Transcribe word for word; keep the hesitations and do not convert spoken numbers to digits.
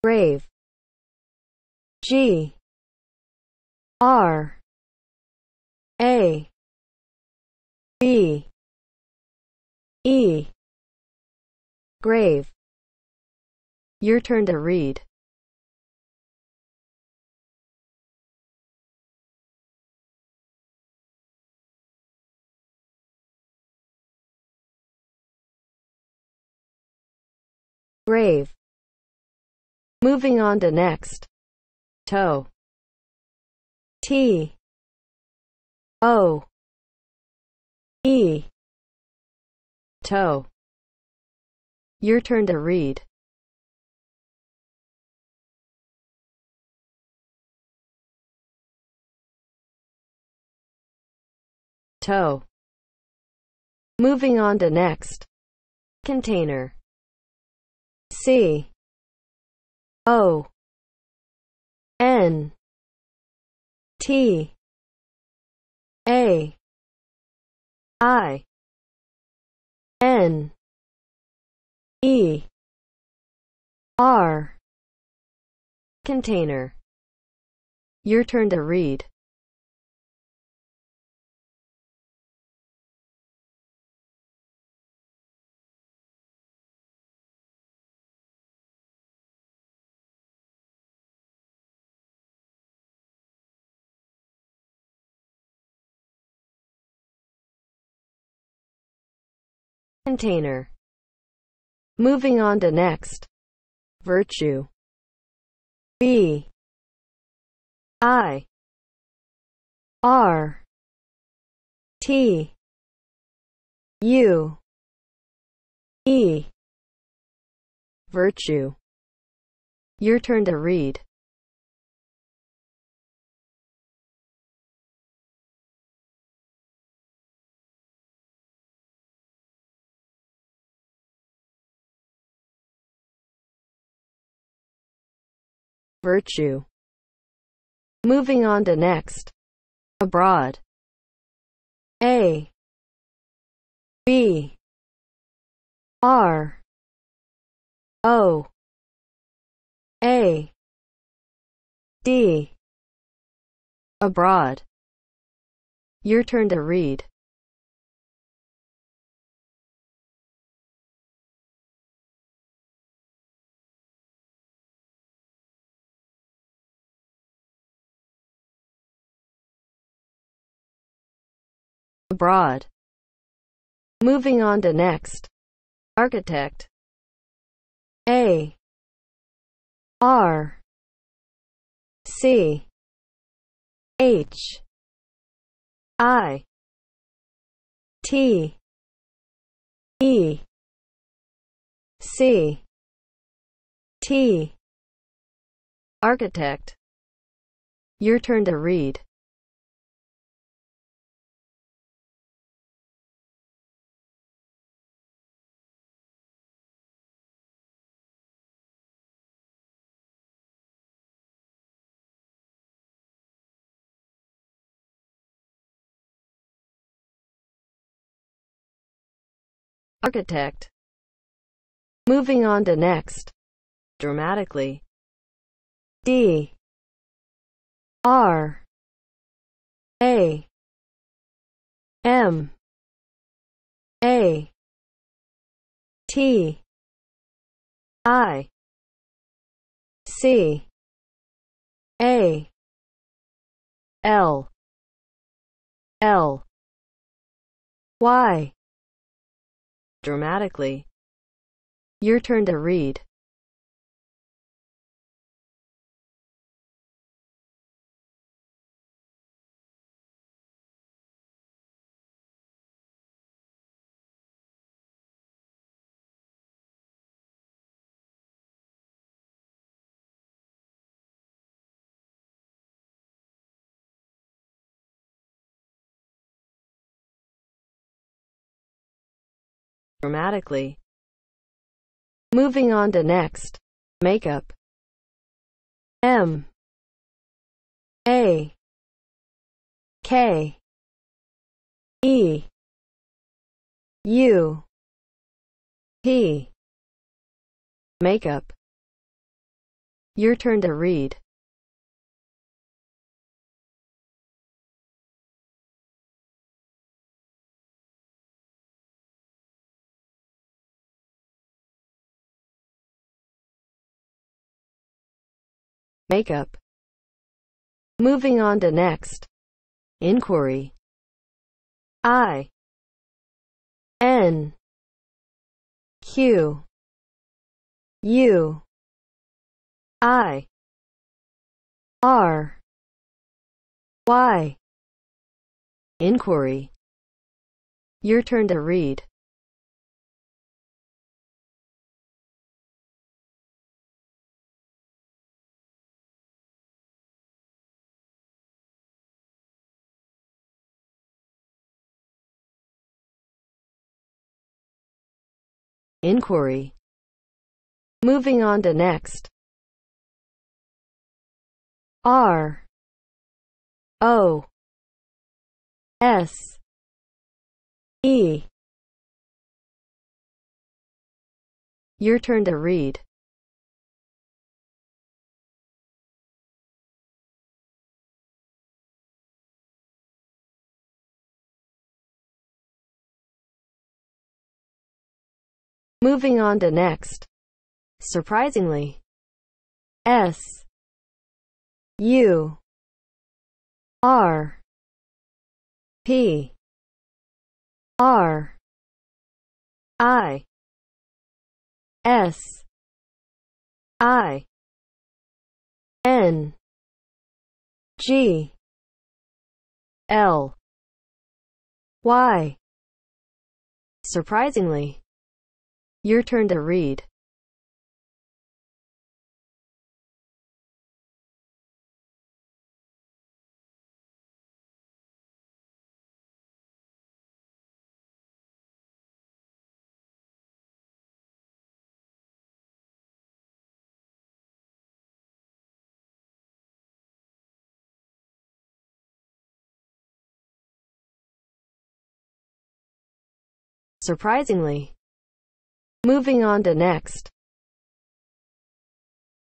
grave, G R A V E, grave. Your turn to read. Grave. Moving on to next. Toe. T O E, toe. Your turn to read. Toe. Moving on to next. Container. C O N T A I N E R, container. Your turn to read. Container. Moving on to next. Virtue. B I R T U E, virtue. Your turn to read. Virtue. Moving on to next. Abroad. A B R O A D, abroad. Your turn to read. Abroad. Moving on to next. Architect. A R C H I T E C T, architect. Your turn to read. Architect. Moving on to next. Dramatically. D R A M A T I C A L L Y, dramatically. Your turn to read. Dramatically. Moving on to next. Makeup. M A K E U P, makeup. Your turn to read. Makeup. Moving on to next. Inquiry. I. N. Q. U. I. R. Y. Inquiry. Your turn to read. Inquiry. Moving on to next. R. O. S. E. Your turn to read. Moving on to next. Surprisingly. S. U. R. P. R. I. S. I. N. G. L. Y. Surprisingly. Your turn to read. Surprisingly. Moving on to next.